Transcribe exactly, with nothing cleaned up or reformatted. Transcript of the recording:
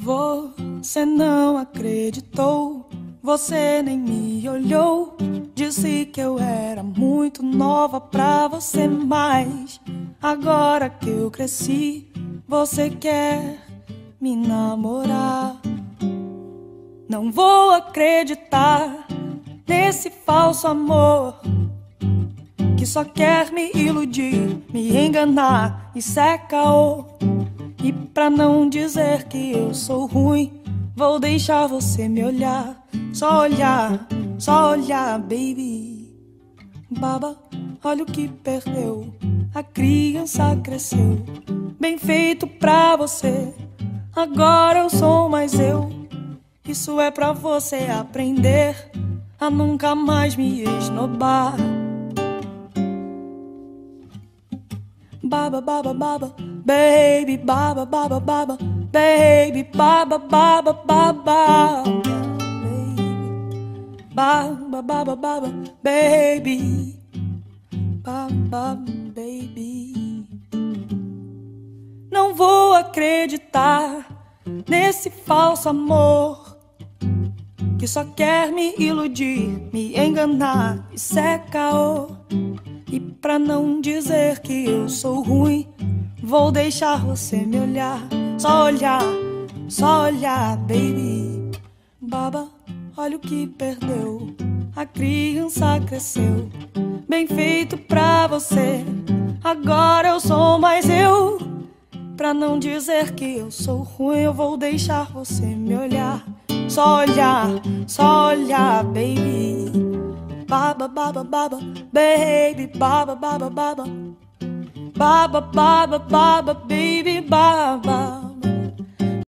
Você não acreditou, você nem me olhou. Disse que eu era muito nova pra você, mas agora que eu cresci, você quer me namorar. Não vou acreditar nesse falso amor que só quer me iludir, me enganar. Isso é caô. E pra não dizer que eu sou ruim, vou deixar você me olhar. Só olhar, só olhar, baby. Baba, olha o que perdeu. A criança cresceu. Bem feito pra você. Agora eu sou mais eu. Isso é pra você aprender a nunca mais me esnobar. Baba, baba, baba, baby, baba, baba, baba, baby, baba, baba, baba, baby, baba, baba, baba, baby, baba, baby. Não vou acreditar nesse falso amor que só quer me iludir, me enganar. Isso é caô. E pra não dizer que eu sou ruim, vou deixar você me olhar. Só olhar, só olhar, baby. Baba, olha o que perdeu. A criança cresceu. Bem feito pra você. Agora eu sou mais eu. Pra não dizer que eu sou ruim, eu vou deixar você me olhar. Só olhar, só olhar, baby. Baba, baba, baba, baby, baba, baba, baba, baba, baba, baba, baby, baba.